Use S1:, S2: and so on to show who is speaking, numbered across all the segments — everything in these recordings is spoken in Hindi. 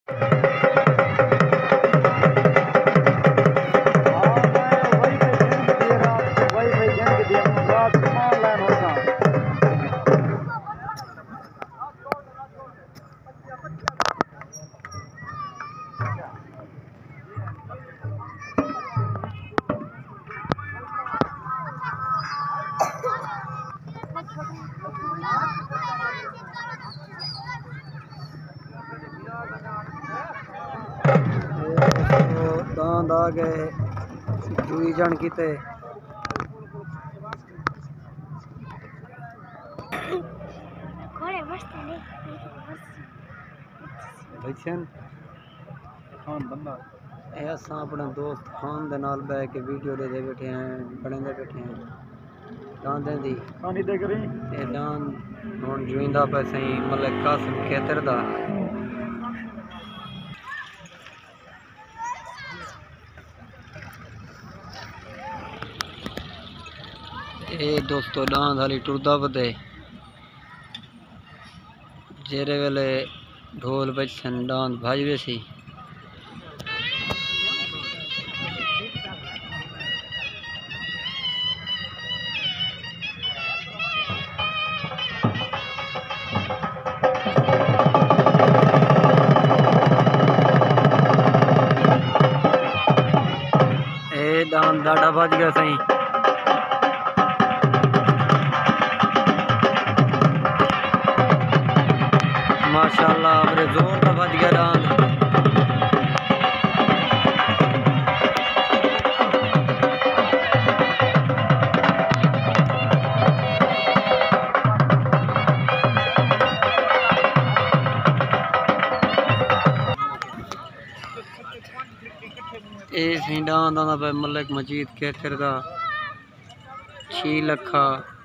S1: दांद आ गए दुई जन किते असां अपने दोस्त खान दे नाल बैठ के वीडियो दे बैठे हैं बने बैठे हैं दांदें दी दांद हुण जुइंदा पे सही मलिक कासिम खेतर दा ए दोस्तों दांद हाली टुरदा पते जेरे वेले ढोल बजसन दांद भाजवे सी दांद डाडा भज गया सही माशाअल्लाह बड़े जोर का भज गया दांद दांद आंदा पे मलिक मजीद खेतर दा 6 लखा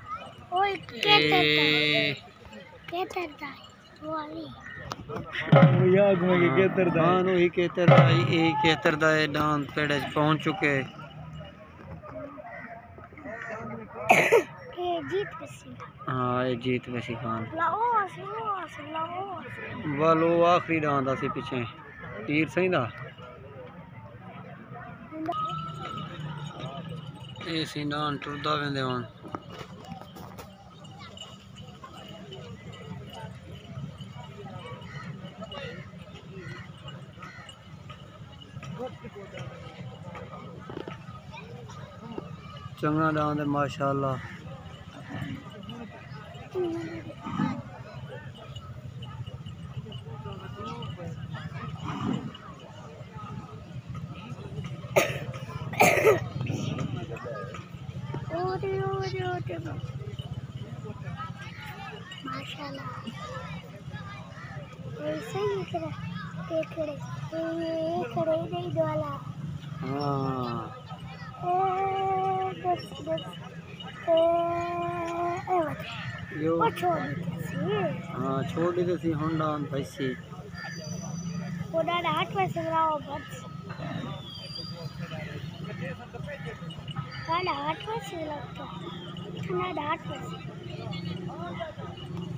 S1: खेतर दा दांद पेड़े पहुंच चुके हाँ ये जीत वैसी खान वालो आखिरी दांद आसी पीछे तीर सही दा ये सीनान टुरदा वेंदे हुन चंगा दांद माशाअल्लाह हाँ छोड़ दी थी होंडा पैसे हाट में संग्राम बस हाट में से लगता हाट में